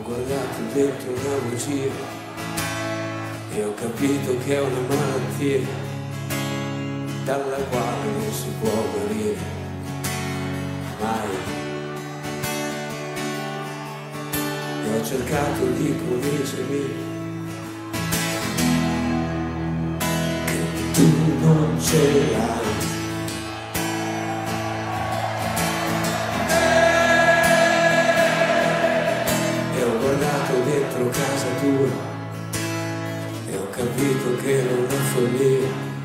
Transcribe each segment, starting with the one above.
guardato dentro una bugia e ho capito che è una malattia dalla quale non si può guarire mai. E ho cercato di convincermi che tu non ce l'hai. Dentro casa tua e ho capito che era una follia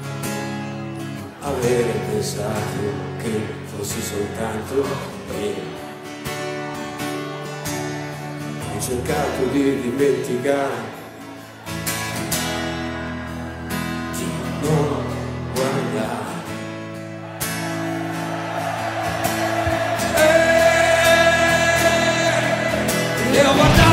avere pensato che fossi soltanto mia. Ho cercato di dimenticare, di non guardare. E ho guardato